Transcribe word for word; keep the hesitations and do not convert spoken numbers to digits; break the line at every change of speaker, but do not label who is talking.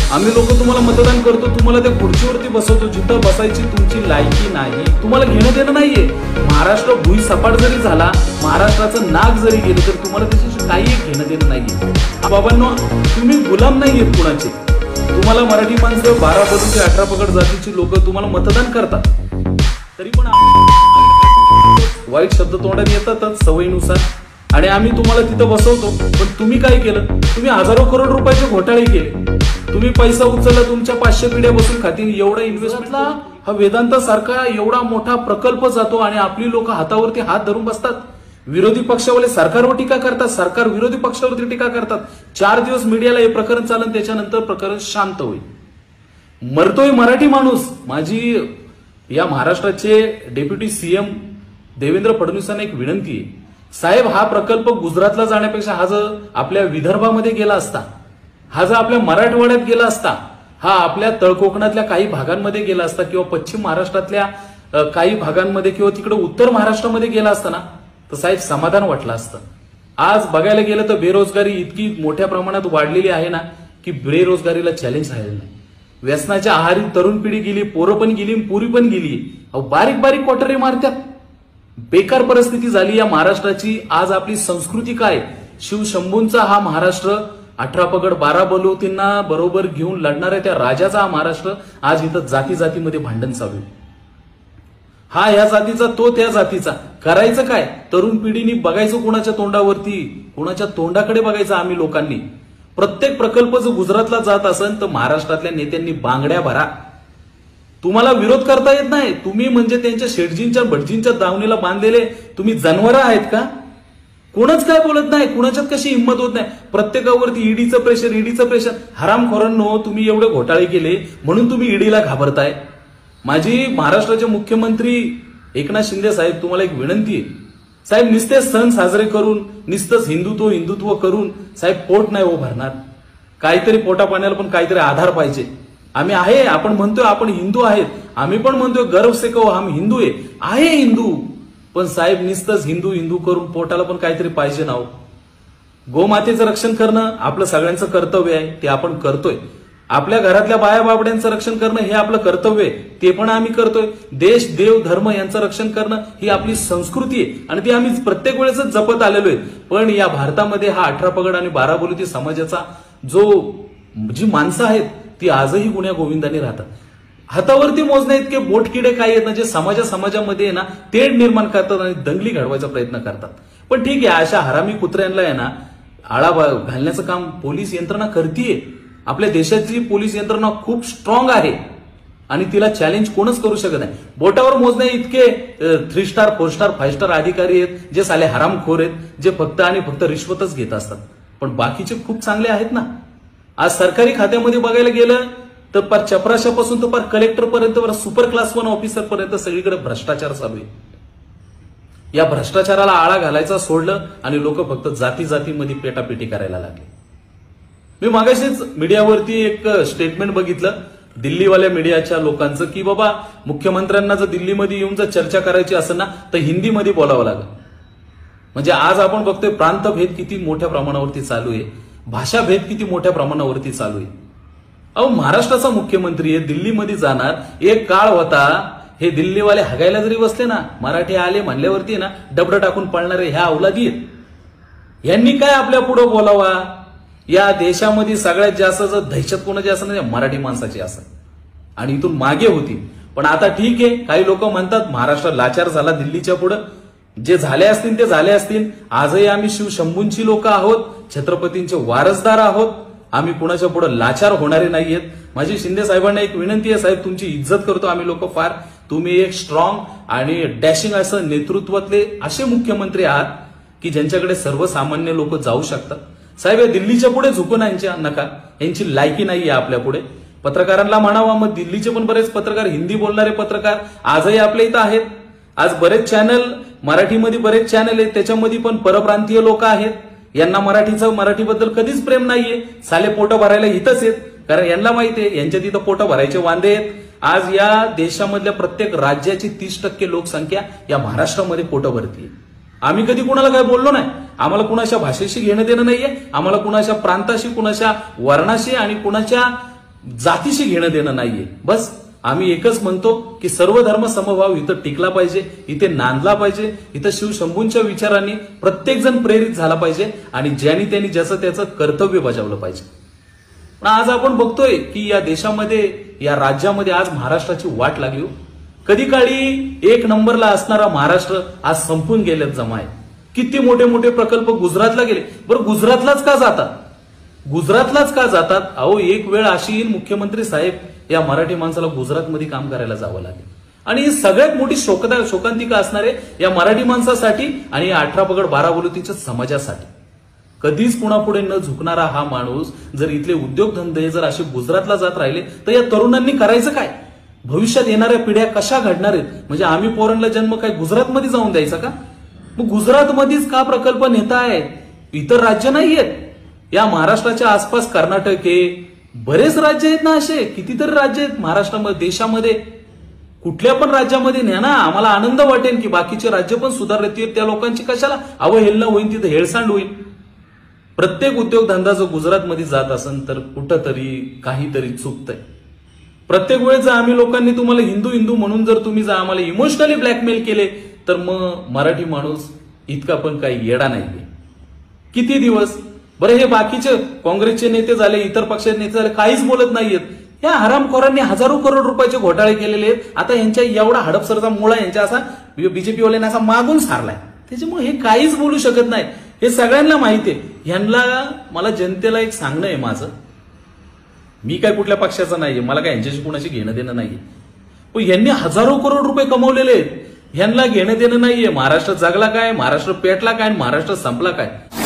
आम्ही लोक तुम्हाला मतदान करतो, तुम्हाला त्या खुर्चीवरती बसवतो जिथं बसायची तुमची लायकी नाही, तुम्हाला घेणं देणं नाहीये। महाराष्ट्र भुई सपाट जरी झाला, महाराष्ट्राचं नाक जरी गेलं तर तुम्हाला त्याच्याशी काही घेणं देणं नाहीये। बाबांनो, तुम्ही गुलाम नाहीयेत कुणाचे। तुम्हाला मराठी माणसं बारा बलूचे अठरा पगड जातीची लोक तुम्हाला मतदान करतात, तरी पण वाईट शब्द तोंडात येतातच सवयीनुसार, आणि आम्ही तुम्हाला तिथं बसवतो। पण तुम्ही काय केलं? तुम्ही हजारो करोड रुपयाचे घोटाळे केले, तुम्ही पैसा उचलला, तुमच्या पाचशे पिढ्या बसून खातील एवढा इन्व्हेस्टमेंटला हा वेदांत सारखा एवढा मोठा प्रकल्प जातो आणि आपली लोक हातावरती हात धरून बसतात। विरोधी पक्षावाले सरकारवर टीका करतात, सरकार विरोधी पक्षावरती टीका करतात। चार दिवस मीडियाला हे प्रकरण चालन, त्याच्यानंतर प्रकरण शांत होईल। मरतोय मराठी माणूस। माझी या महाराष्ट्राचे डेप्युटी सीएम देवेंद्र फडणवीसांना एक विनंती आहे, साहेब हा प्रकल्प गुजरातला जाण्यापेक्षा हा जर आपल्या विदर्भामध्ये गेला असता, हा जर आपल्या मराठवाड्यात गेला असता, हा आपल्या तळकोकणातल्या काही भागांमध्ये गेला असता, किंवा पश्चिम महाराष्ट्रातल्या काही भागांमध्ये, किंवा तिकडे उत्तर महाराष्ट्रामध्ये गेला असता ना, तर साहेब समाधान वाटलं असतं। आज बघायला गेलं तर बेरोजगारी इतकी मोठ्या प्रमाणात वाढलेली आहे ना, की बेरोजगारीला चॅलेंज राहिलं नाही। व्यसनाच्या आहारी तरुण पिढी गेली, पोरं पण गेली, पुरी पण गेली। अहो बारीक बारीक क्वार्टरे मारतात। बेकार परिस्थिती झाली या महाराष्ट्राची। आज आपली संस्कृती काय? शिवशंभूंचा हा महाराष्ट्र, अठरा पगड बारा बलवतींना बरोबर घेऊन लढणाऱ्या त्या राजाचा हा महाराष्ट्र। आज इथं जाती जातीमध्ये भांडण चालू आहे। हा या जातीचा, तो त्या जातीचा। करायचं काय? तरुण पिढीने बघायचं कोणाच्या तोंडावरती, कोणाच्या तोंडाकडे बघायचं आम्ही लोकांनी। प्रत्येक प्रकल्प जर गुजरातला जात असेल तर महाराष्ट्रातल्या नेत्यांनी बांगड्या भरा। तुम्हाला विरोध करता येत नाही, तुम्ही म्हणजे त्यांच्या शेटजींच्या भटजींच्या दावणीला बांधलेले तुम्ही जनावरं आहेत का? कोणच काय बोलत नाही, कुणाच्यात कशी हिंमत होत नाही। प्रत्येकावरती ईडीचं प्रेशर, ईडीचं प्रेशर। हरामखोरांनो, तुम्ही एवढे घोटाळे केले म्हणून तुम्ही ईडीला घाबरताय। माझी महाराष्ट्राचे मुख्यमंत्री एकनाथ शिंदे साहेब, तुम्हाला एक विनंती आहे, साहेब नुसते सण साजरे करून, नुसतंच हिंदुत्व हिंदुत्व करून साहेब पोट नाही हो भरणार। काहीतरी पोटा पाण्याला पण काहीतरी आधार पाहिजे। आम्ही आहे, आपण म्हणतोय आपण हिंदू आहेत, आम्ही पण म्हणतोय गर्व से कहो हम हिंदू आहे, आहे हिंदू, पण साहेब नुसतंच हिंदू हिंदू करून पोटाला पण काहीतरी पाहिजे ना हो। गोमातेचं रक्षण करणं आपलं सगळ्यांचं कर्तव्य आहे, ते आपण करतोय। आपल्या घरातल्या बाया बाबड्यांचं रक्षण करणं हे आपलं कर्तव्य आहे, ते पण आम्ही करतोय। देश देव धर्म यांचं रक्षण करणं ही आपली संस्कृती आहे आणि ती आम्ही प्रत्येक वेळेस जपत आलेलो आहे। पण या भारतामध्ये हा अठरा पगड आणि बारा बलुती समाजाचा जो जी माणसं आहेत ती आजही गुण्या गोविंदाने राहतात। हातावरती मोजण्या इतके बोटकिडे काय आहेत ना, जे समाजा समाजामध्ये ना तेढ निर्माण करतात आणि दंगली घडवायचा प्रयत्न करतात। पण ठीक आहे, अशा हरामी कुत्र्यांना आहे ना आळा घालण्याचं काम पोलीस यंत्रणा करतीये। आपल्या देशाची पोलीस यंत्रणा खूप स्ट्रॉंग आहे आणि तिला चॅलेंज कोणच करू शकत नाही। बोटावर मोजण्या इतके three star four star five star अधिकारी आहेत, जे साले हरामखोर आहेत, जे फक्त आणि फक्त रिश्वतच घेत असतात। पण बाकीचे खूप चांगले आहेत ना। आज सरकारी खात्यामध्ये बघायला गेलं तर पार चपराशापासून तर पार कलेक्टर पर्यंत, सुपर क्लास वन ऑफिसर पर्यंत सगळीकडे भ्रष्टाचार चालू आहे। या भ्रष्टाचाराला आळा घालायचा सोडलं आणि लोक फक्त जाती जातीमध्ये पेटापेटी करायला लागले। मी मागाशीच मीडियावरती एक स्टेटमेंट बघितलं दिल्लीवाल्या मीडियाच्या लोकांचं, की बाबा मुख्यमंत्र्यांना जर दिल्लीमध्ये येऊन जर चर्चा करायची असेल ना तर हिंदीमध्ये बोलावं लागेल। म्हणजे आज आपण बघतोय प्रांतभेद किती मोठ्या प्रमाणावरती चालू आहे, भाषाभेद किती मोठ्या प्रमाणावरती चालू आहे। अहो महाराष्ट्राचा मुख्यमंत्री आहे, दिल्लीमध्ये जाणार। एक काळ होता हे दिल्लीवाले हगायला जरी बसले ना, मराठी आले म्हणल्यावरती ना डबडं टाकून पळणारे ह्या अवलादी आहेत। यांनी काय आपल्या पुढे बोलावा? या देशामध्ये सगळ्यात जास्त जर दहशत कोणाची असं ना मराठी माणसाची असं, आणि इथून मागे होती। पण आता ठीक आहे, काही लोक म्हणतात महाराष्ट्र लाचार झाला दिल्लीच्या पुढे। जे झाले असतील ते झाले असतील। आजही आम्ही शिवशंभूंची लोक आहोत, छत्रपतींचे वारसदार आहोत, आम्ही कुणाच्या पुढे लाचार होणारे नाहीयेत। माझी शिंदे साहेबांना एक विनंती आहे, साहेब तुमची इज्जत करतो आम्ही लोक फार, तुम्ही एक स्ट्रॉंग आणि डॅशिंग असं नेतृत्वातले असे मुख्यमंत्री आहात की ज्यांच्याकडे सर्वसामान्य लोक जाऊ शकतात। साहेब या दिल्लीच्या पुढे झुकून यांच्या नका, यांची लायकी नाहीये आपल्या पुढे। पत्रकारांना म्हणावा, मग दिल्लीचे पण बरेच पत्रकार, हिंदी बोलणारे पत्रकार आजही आपल्या इथं आहेत। आज बरेच चॅनल मराठीमध्ये बरेच चॅनल आहेत, त्याच्यामध्ये पण परप्रांतीय लोक आहेत। यांना मराठीचं मराठीबद्दल कधीच प्रेम नाहीये, साले पोटं भरायला इथंच आहेत, कारण यांना माहिती आहे यांच्या तिथं पोटं भरायचे वांदे आहेत। आज या देशामधल्या प्रत्येक राज्याची तीस टक्के लोकसंख्या या महाराष्ट्रामध्ये पोटं भरतीये। आम्ही कधी कुणाला काय बोललो नाही, आम्हाला कुणाच्या भाषेशी घेणं देणं नाहीये, आम्हाला कुणाच्या प्रांताशी, कुणाच्या वर्णाशी आणि कुणाच्या जातीशी घेणं देणं नाहीये. बस आम्ही एकच म्हणतो की सर्व धर्म समभाव इथं टिकला पाहिजे, इथे नांदला पाहिजे, इथं शिवशंभूंच्या विचारांनी प्रत्येक जण प्रेरित झाला पाहिजे आणि ज्यांनी त्यांनी ज्याचं त्याचं कर्तव्य बजावलं पाहिजे. पण आज आपण बघतोय की या देशामध्ये, या राज्यामध्ये आज महाराष्ट्राची वाट लागली. कधी काळी एक नंबरला असणारा महाराष्ट्र आज संपून गेल्यात जमाय. किती मोठे मोठे प्रकल्प गुजरातला गेले. बरं गुजरातलाच का जातात? गुजरातलाच का जातात? अहो एक वेळ अशी येईल मुख्यमंत्री साहेब या मराठी माणसाला गुजरातमध्ये काम करायला जावं लागेल. आणि ही सगळ्यात मोठी शोकदा शोकांतिका असणार आहे या मराठी माणसासाठी आणि या अठरा पगड बारा बोलतीच्या समाजासाठी. कधीच कुणापुढे न झुकणारा हा माणूस जर इथले उद्योगधंदे जर असे गुजरातला जात राहिले तर या तरुणांनी करायचं काय? भविष्यात येणाऱ्या पिढ्या कशा घडणार आहेत? म्हणजे आम्ही पोरांना जन्म काय गुजरातमध्ये जाऊन द्यायचा का? मग गुजरातमध्येच का प्रकल्प नेतायत? इतर राज्य नाहीयेत. या महाराष्ट्राच्या आसपास कर्नाटक आहे, बरेच राज्य आहेत ना, असे कितीतरी राज्य आहेत महाराष्ट्रामध्ये, देशामध्ये. कुठल्या पण राज्यामध्ये न्या ना, आम्हाला आनंद वाटेल की बाकीचे राज्य पण सुधारतील. त्या लोकांची कशाला अवहेलना होईल, तिथे हेळसांड होईल. प्रत्येक उद्योगधंदा जो गुजरातमध्ये जात असेल तर कुठंतरी काहीतरी चुकतंय. प्रत्येक वेळेस जर आम्ही लोकांनी तुम्हाला हिंदू हिंदू म्हणून जर तुम्ही जर आम्हाला इमोशनली ब्लॅकमेल केले तर मग मराठी माणूस इतका पण काही येडा नाहीये. किती दिवस बरं हे बाकीचे काँग्रेसचे नेते झाले, इतर पक्षाचे नेते झाले, काहीच बोलत नाहीयेत. या हरामखोरांनी हजारो करोड रुपयाचे घोटाळे केलेले आहेत. आता यांच्या एवढा हडपसरचा मुळा यांच्या असा बीजेपीवाल्यांना असा मागून सारलाय. त्याच्यामुळे हे काहीच बोलू शकत नाही. हे सगळ्यांना माहिती आहे. ह्यांना मला जनतेला एक सांगणं आहे माझं, मी काय कुठल्या पक्षाचा नाहीये, मला काय यांच्याशी कुणाशी घेणं देणं नाहीये. पण यांनी हजारो करोड रुपये कमवलेले आहेत. ह्यांना घेणं देणं नाहीये. महाराष्ट्र जगला काय, महाराष्ट्र पेटला काय, महाराष्ट्र संपला काय.